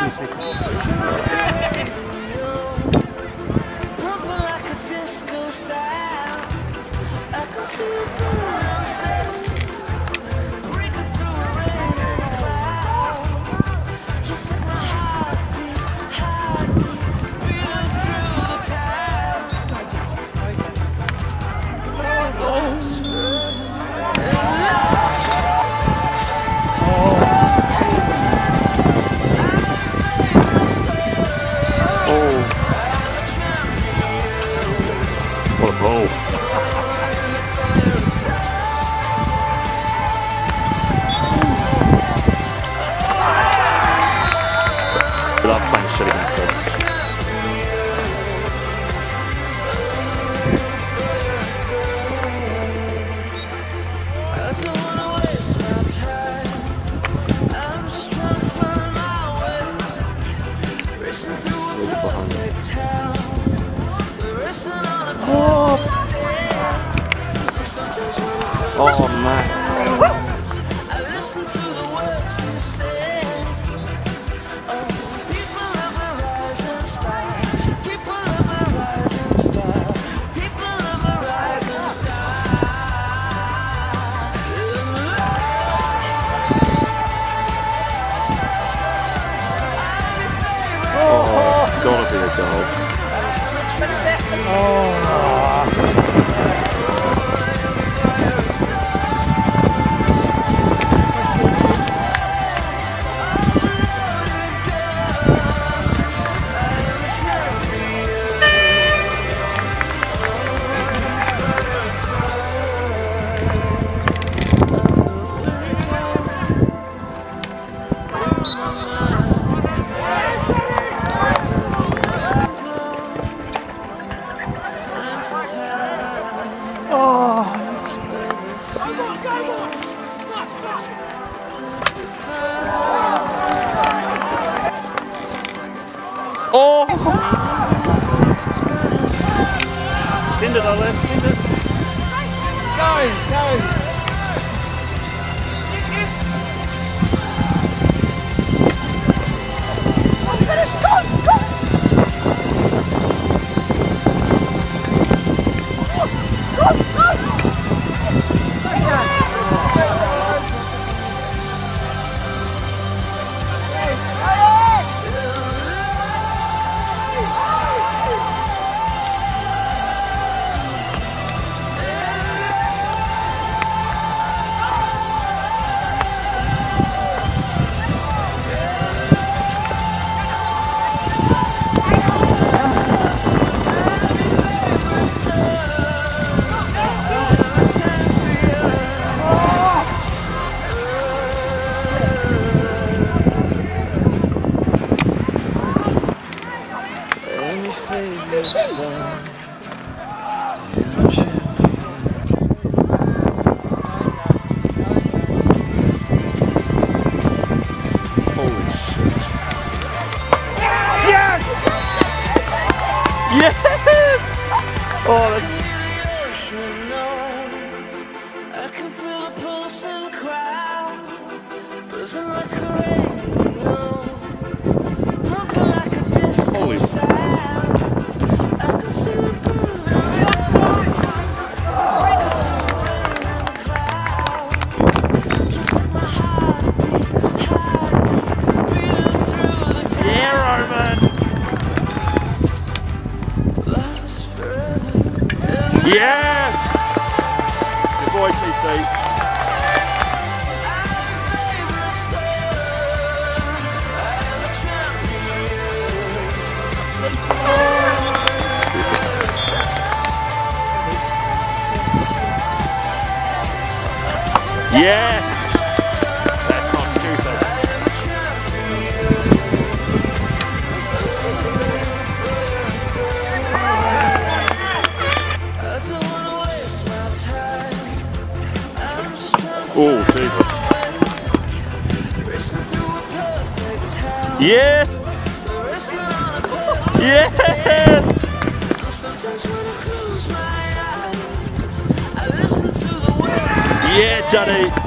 Love playing shit against us. Oh man. Oh, it's gotta be a goal. Oh! Cinder though, Les, Cinder. Go! Yes! Oh, that's... I can feel the pulse and crowd buzzing like a radio, pumping like a disco sound. I can see the burning sun breaking through the rain and the cloud, just like my heartbeat beating through the town. Yeah, Roman! Yes! Good boy, TC. Yes! That's not stupid. Oh, Jesus. Yeah! Yes! Yeah, Johnny!